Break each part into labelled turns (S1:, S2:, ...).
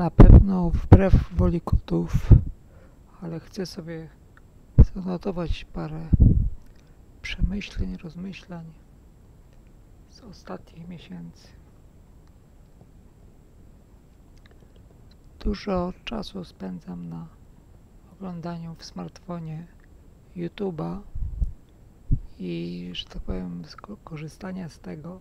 S1: na pewno wbrew woli kotów, ale chcę sobie zanotować parę przemyśleń, rozmyślań z ostatnich miesięcy. Dużo czasu spędzam na oglądaniu w smartfonie YouTube'a i, że tak powiem, korzystania z tego,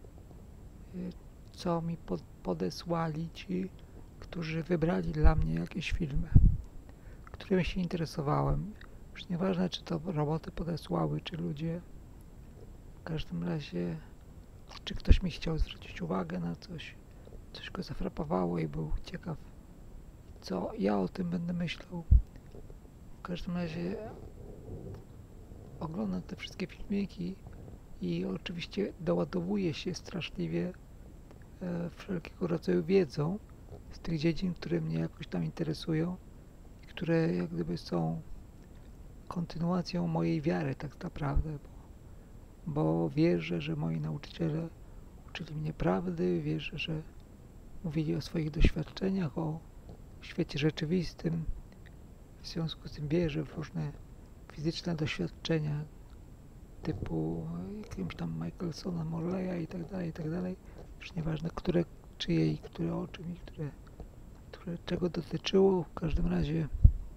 S1: co mi podesłali ci, którzy wybrali dla mnie jakieś filmy, którymi się interesowałem. Już nieważne, czy to roboty podesłały, czy ludzie. W każdym razie, czy ktoś mi chciał zwrócić uwagę na coś, coś go zafrapowało i był ciekaw, co ja o tym będę myślał. W każdym razie oglądam te wszystkie filmiki i oczywiście doładowuję się straszliwie wszelkiego rodzaju wiedzą z tych dziedzin, które mnie jakoś tam interesują i które jak gdyby są kontynuacją mojej wiary tak naprawdę, bo wierzę, że moi nauczyciele uczyli mnie prawdy, wierzę, że mówili o swoich doświadczeniach, o świecie rzeczywistym. W związku z tym wierzę w różne fizyczne doświadczenia typu jakimś tam Michelsona, Morleya i tak dalej. Już nieważne, które czyje i które o czym i które czego dotyczyło. W każdym razie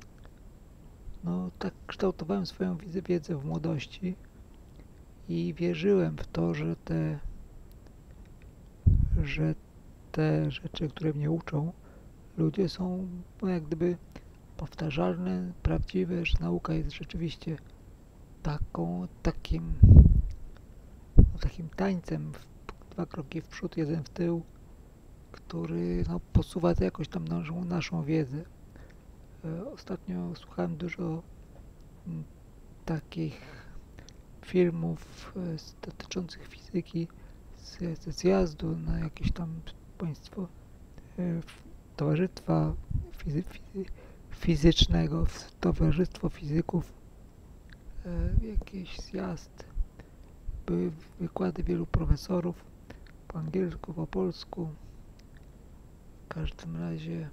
S1: no tak kształtowałem swoją wiedzę w młodości i wierzyłem w to, że te rzeczy, które mnie uczą ludzie, są jak gdyby powtarzalne, prawdziwe, że nauka jest rzeczywiście takim tańcem, dwa kroki w przód, jeden w tył, który posuwa to jakoś tam naszą wiedzę. Ostatnio słuchałem dużo takich filmów dotyczących fizyki ze zjazdu na jakieś tam państwo towarzystwa fizycznego, towarzystwo fizyków, jakiś zjazd. Były wykłady wielu profesorów po angielsku, po polsku. W każdym razie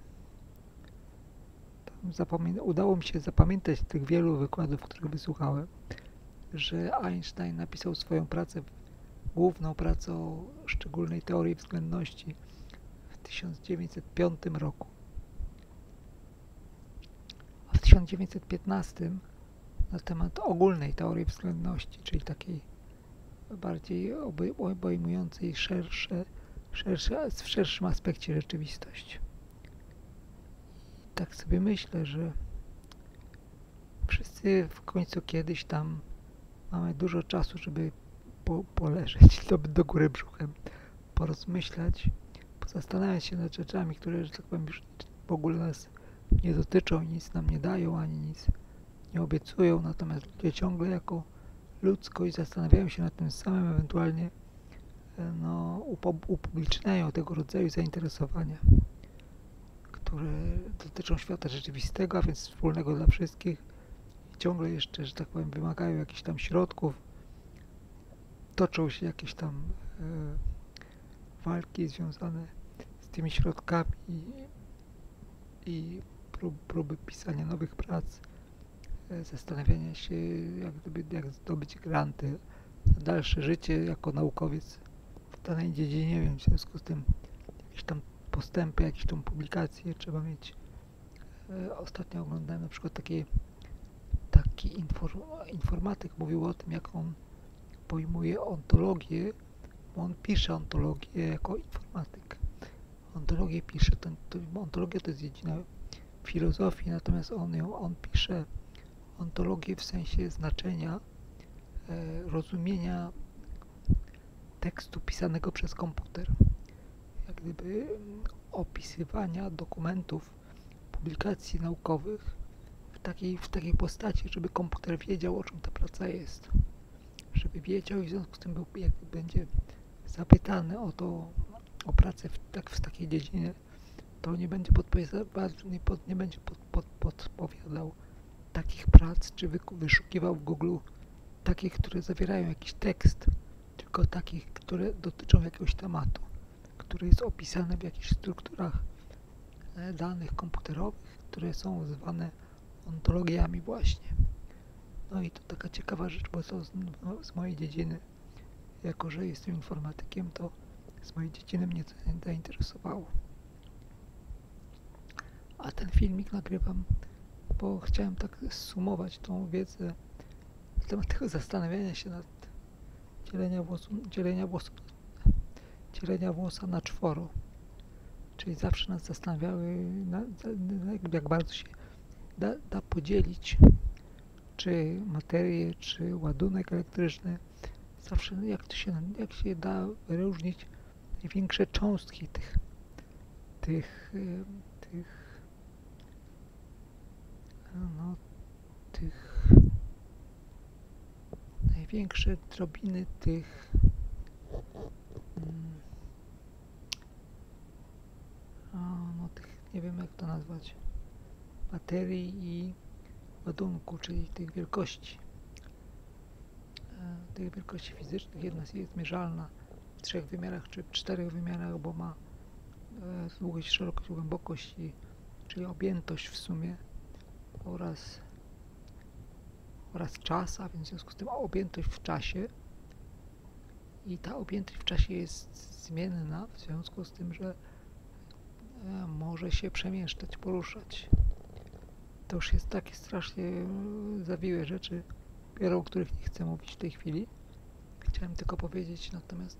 S1: udało mi się zapamiętać z tych wielu wykładów, których wysłuchałem, że Einstein napisał swoją pracę, główną pracę o szczególnej teorii względności w 1905 roku. A w 1915 na temat ogólnej teorii względności, czyli takiej bardziej obejmującej w szerszym aspekcie rzeczywistość. I tak sobie myślę, że wszyscy w końcu kiedyś tam mamy dużo czasu, żeby poleżeć do góry brzuchem, porozmyślać, pozastanawiać się nad rzeczami, które, że tak powiem, już w ogóle nas nie dotyczą, nic nam nie dają, ani nic nie obiecują, natomiast ludzie ciągle jako ludzkość zastanawiają się nad tym samym, ewentualnie upubliczniają tego rodzaju zainteresowania, które dotyczą świata rzeczywistego, a więc wspólnego dla wszystkich i ciągle jeszcze, że tak powiem, wymagają jakichś tam środków, toczą się jakieś tam walki związane z tymi środkami i próby pisania nowych prac, zastanawiania się, jak zdobyć granty na dalsze życie jako naukowiec w danej dziedzinie, więc w związku z tym jakieś tam postępy, jakieś tam publikacje trzeba mieć. Ostatnio oglądałem na przykład taki informatyk mówił o tym, jak on pojmuje ontologię, bo on pisze ontologię jako informatyk. Ontologię pisze, ontologia to jest dziedzina filozofii, natomiast on pisze ontologię w sensie znaczenia, rozumienia tekstu pisanego przez komputer. Jak gdyby opisywania dokumentów, publikacji naukowych w takiej postaci, żeby komputer wiedział, o czym ta praca jest. Żeby wiedział i w związku z tym będzie zapytany o pracę w takiej dziedzinie, to nie będzie podpowiadał takich prac, czy wyszukiwał w Google takich, które zawierają jakiś tekst, tylko takich, które dotyczą jakiegoś tematu, który jest opisany w jakichś strukturach danych komputerowych, które są zwane ontologiami właśnie. No i to taka ciekawa rzecz, bo to z mojej dziedziny, jako że jestem informatykiem, to z mojej dziedziny mnie to zainteresowało. A ten filmik nagrywam, bo chciałem tak zsumować tą wiedzę na temat tego zastanawiania się nad dzielenia włosa na czworo. Czyli zawsze nas zastanawiały, jak bardzo się da podzielić, czy materię, czy ładunek elektryczny. Zawsze jak się da wyróżnić największe cząstki tych największe drobiny tych nie wiem jak to nazwać, materii i ładunku, czyli tych wielkości fizycznych. Jedna jest mierzalna w 3 wymiarach czy w 4 wymiarach, bo ma długość, szerokość, głębokość, czyli objętość w sumie oraz czas, a więc w związku z tym objętość w czasie, i ta objętość w czasie jest zmienna w związku z tym, że może się przemieszczać, poruszać. To już jest takie strasznie zawiłe rzeczy, o których nie chcę mówić w tej chwili. Chciałem tylko powiedzieć natomiast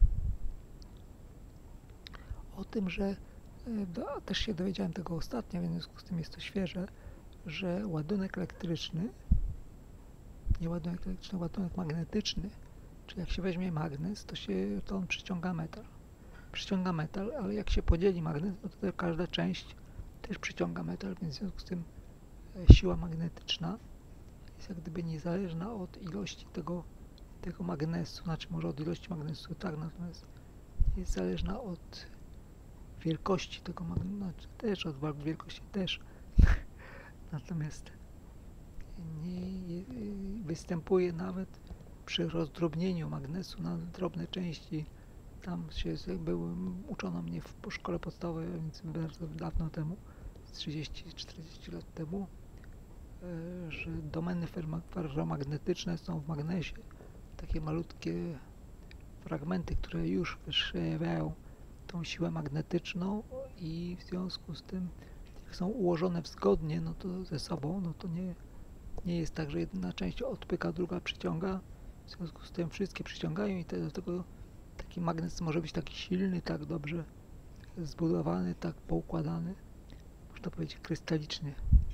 S1: o tym, że też się dowiedziałem tego ostatnio, więc w związku z tym jest to świeże, że ładunek elektryczny, nie ładunek elektryczny, ładunek magnetyczny, czyli jak się weźmie magnes, to on przyciąga metal, ale jak się podzieli magnes, no to każda część też przyciąga metal, więc w związku z tym siła magnetyczna jest jak gdyby niezależna od ilości tego magnesu, znaczy może od ilości magnesu, tak, natomiast jest zależna od wielkości tego magnesu, znaczy też od wielkości też, natomiast nie występuje nawet przy rozdrobnieniu magnesu na drobne części. Tam uczono mnie w szkole podstawowej, więc bardzo dawno temu, 30-40 lat temu, że domeny ferromagnetyczne są w magnesie. Takie malutkie fragmenty, które już przejawiają tą siłę magnetyczną i w związku z tym, jak są ułożone zgodnie ze sobą, no to nie jest tak, że jedna część odpycha, druga przyciąga. W związku z tym wszystkie przyciągają i do tego taki magnes może być taki silny, tak dobrze zbudowany, tak poukładany, można powiedzieć krystaliczny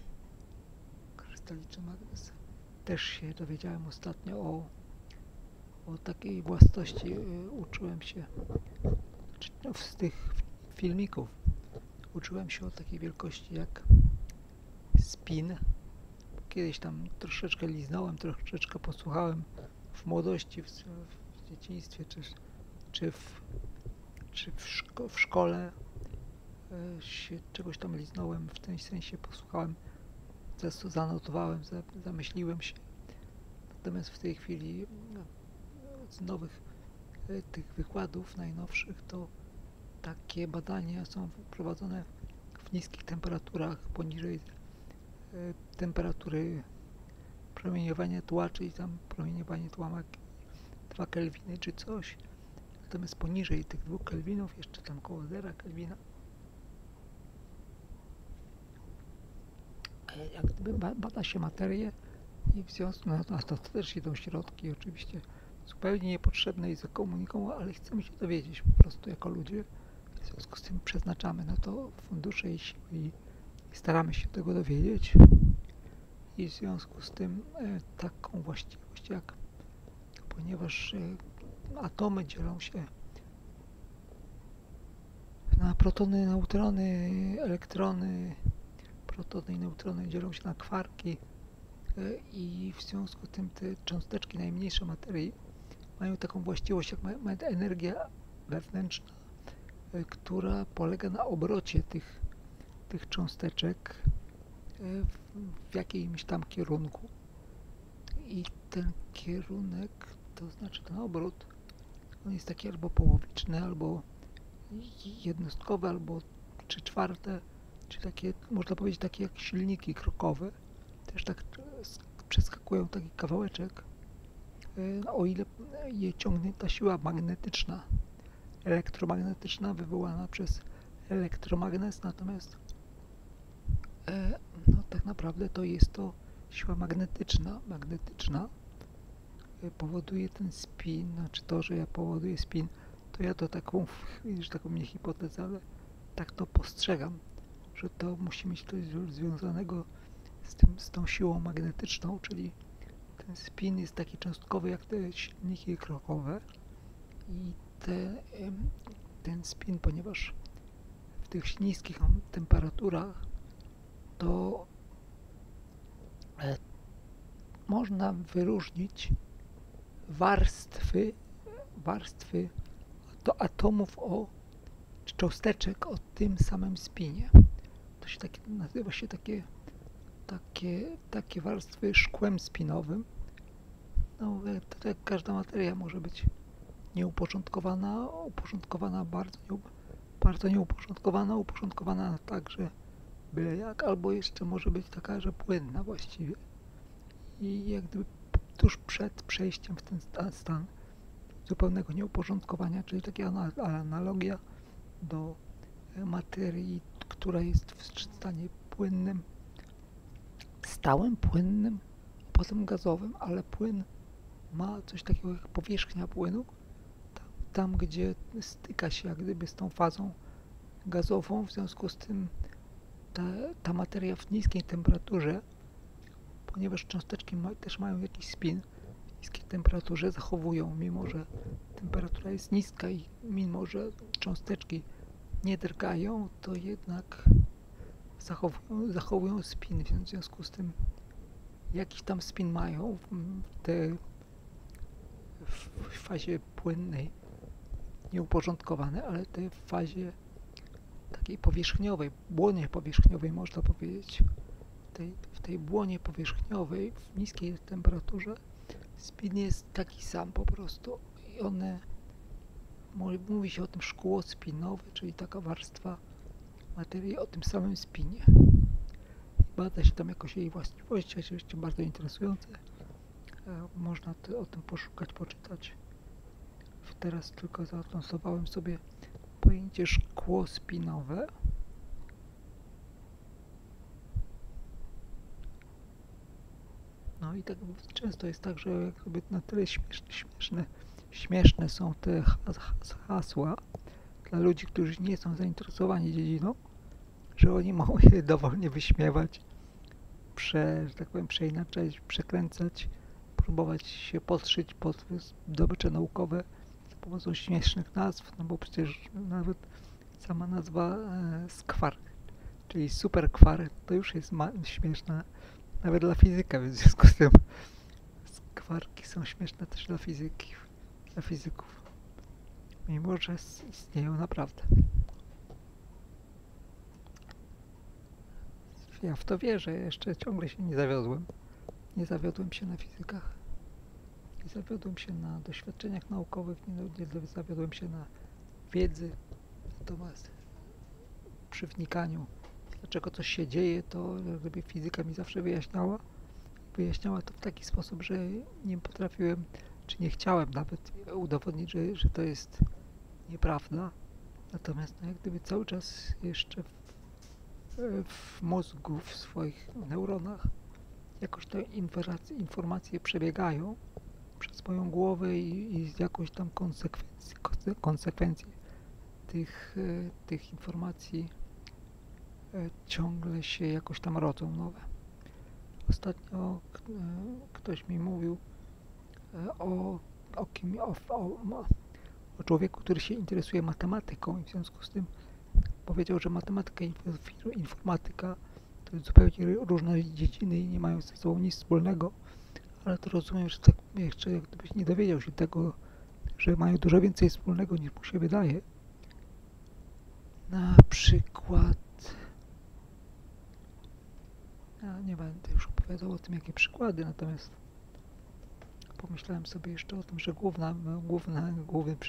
S1: magnes. Też się dowiedziałem ostatnio o takiej własności, uczyłem się z tych filmików, uczyłem się o takiej wielkości jak spin. Kiedyś tam troszeczkę liznąłem, troszeczkę posłuchałem w młodości, w dzieciństwie, czy w szkole się czegoś tam liznąłem, w tym sensie posłuchałem, zanotowałem, zamyśliłem się. Natomiast w tej chwili z nowych tych wykładów najnowszych, to takie badania są prowadzone w niskich temperaturach, poniżej temperatury promieniowania tła, czyli tam promieniowanie tła ma 2 kelwiny czy coś. Natomiast poniżej tych 2 kelwinów, jeszcze tam koło 0 kelwina, jak gdyby bada się materię i w związku na to też idą środki, oczywiście zupełnie niepotrzebne i zakomunikowane, ale chcemy się dowiedzieć po prostu jako ludzie. W związku z tym przeznaczamy na to fundusze i siły i staramy się tego dowiedzieć. I w związku z tym taką właściwość ponieważ atomy dzielą się na protony, neutrony, elektrony, protony i neutrony dzielą się na kwarki i w związku z tym te cząsteczki najmniejsze materii mają taką właściwość jak energia wewnętrzna, która polega na obrocie tych cząsteczek w jakimś tam kierunku. I ten kierunek, to znaczy ten obrót, on jest taki albo połowiczny, albo jednostkowy, albo 3/4 czyli takie, można powiedzieć, takie jak silniki krokowe, też tak przeskakują taki kawałeczek, o ile je ciągnie ta siła magnetyczna, elektromagnetyczna wywołana przez elektromagnes, natomiast no, tak naprawdę to jest to siła magnetyczna powoduje ten spin, znaczy to, że ja powoduję spin, to ja to taką, widzisz, taką mnie hipotezę, ale tak to postrzegam, że to musi mieć coś związanego z tą siłą magnetyczną, czyli ten spin jest taki cząstkowy jak te silniki krokowe i ten spin, ponieważ w tych niskich temperaturach to można wyróżnić warstwy do atomów czy cząsteczek o tym samym spinie. To się nazywa się takie warstwy szkłem spinowym. No, tak jak każda materia może być nieuporządkowana, uporządkowana bardzo nieuporządkowana, uporządkowana tak, że byle jak, albo jeszcze może być taka, że płynna właściwie. I jak gdyby tuż przed przejściem w ten stan zupełnego nieuporządkowania, czyli taka analogia do materii, która jest w stanie płynnym, stałym, płynnym, potem gazowym, ale płyn ma coś takiego jak powierzchnia płynu, tam gdzie styka się jak gdyby z tą fazą gazową, w związku z tym ta materia w niskiej temperaturze, ponieważ cząsteczki też mają jakiś spin, w niskiej temperaturze zachowują, mimo że temperatura jest niska i mimo że cząsteczki nie drgają, to jednak zachowują spin, więc w związku z tym jakiś tam spin mają w fazie płynnej, nieuporządkowane, ale w fazie takiej powierzchniowej, błonie powierzchniowej można powiedzieć. W tej błonie powierzchniowej, w niskiej temperaturze spin jest taki sam po prostu i mówi się o tym szkło spinowe, czyli taka warstwa materii o tym samym spinie. Bada się tam jakoś jej właściwości, oczywiście bardzo interesujące. Można o tym poszukać, poczytać. Teraz tylko zanotowałem sobie pojęcie szkło spinowe. No i tak często jest tak, że jakby na tyle śmieszne są te hasła dla ludzi, którzy nie są zainteresowani dziedziną, że oni mogą je dowolnie wyśmiewać, że tak powiem, przeinaczać, przekręcać, próbować się podszyć pod zdobycze naukowe za pomocą śmiesznych nazw, no bo przecież nawet sama nazwa skwar, czyli superkwar, to już jest śmieszna nawet dla fizyka, więc w związku z tym skwarki są śmieszne też dla fizyków, mimo że istnieją naprawdę. Ja w to wierzę, jeszcze ciągle się nie zawiodłem. Nie zawiodłem się na fizykach, nie zawiodłem się na doświadczeniach naukowych, nie zawiodłem się na wiedzy, natomiast przy wnikaniu, dlaczego coś się dzieje, to jakby fizyka mi zawsze wyjaśniała to w taki sposób, że nie potrafiłem, czy nie chciałem nawet udowodnić, że to jest nieprawda. Natomiast no, jak gdyby cały czas jeszcze w mózgu, w swoich neuronach jakoś te informacje przebiegają przez moją głowę i z jakąś tam konsekwencje tych informacji ciągle się jakoś tam rodzą nowe. Ostatnio ktoś mi mówił o człowieku, który się interesuje matematyką i w związku z tym powiedział, że matematyka i informatyka to zupełnie różne dziedziny i nie mają ze sobą nic wspólnego, ale to rozumiem, że tak jeszcze jak gdybyś nie dowiedział się tego, że mają dużo więcej wspólnego niż mu się wydaje. Na przykład ja nie będę już opowiadał o tym, jakie przykłady, natomiast pomyślałem sobie jeszcze o tym, że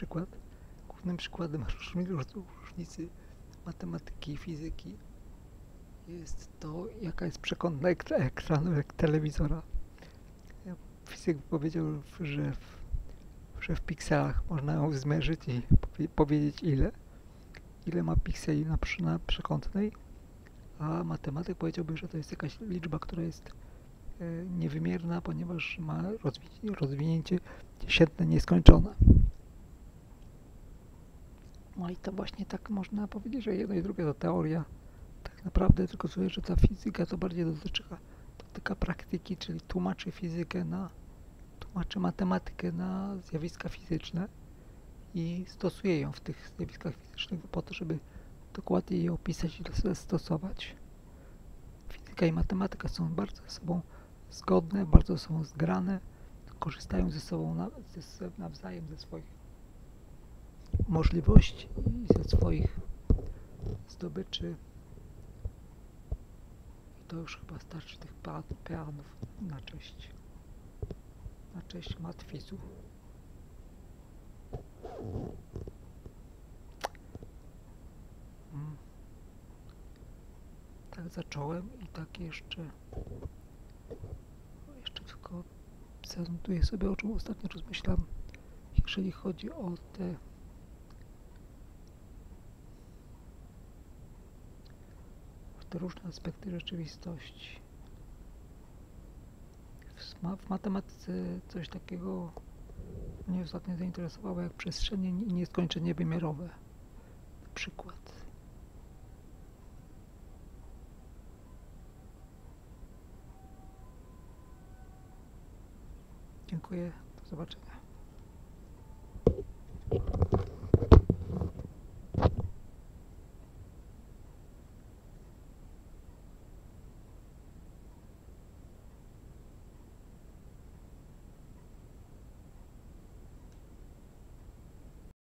S1: głównym przykładem różnicy matematyki i fizyki jest to, jaka jest przekątna ekranu telewizora. Fizyk powiedział, że w pikselach można ją zmierzyć i powiedzieć ile ma pikseli na przekątnej, a matematyk powiedziałby, że to jest jakaś liczba, która jest niewymierna, ponieważ ma rozwinięcie dziesiętne nieskończone. No i to właśnie tak można powiedzieć, że jedno i drugie to teoria. Tak naprawdę tylko tyle, że ta fizyka to bardziej dotyka praktyki, czyli tłumaczy matematykę na zjawiska fizyczne i stosuje ją w tych zjawiskach fizycznych po to, żeby dokładnie je opisać i zastosować. Fizyka i matematyka są bardzo ze sobą zgodne, bardzo są zgrane, korzystają ze sobą nawzajem ze swoich możliwości i ze swoich zdobyczy. I to już chyba starczy tych peanów na cześć matwizu. Tak zacząłem i tak jeszcze tylko zanotuję sobie, o czym ostatnio rozmyślam, jeżeli chodzi o te różne aspekty rzeczywistości. W matematyce coś takiego mnie ostatnio zainteresowało jak przestrzenie nieskończenie wymiarowe. Na przykład. Dziękuję. Do zobaczenia.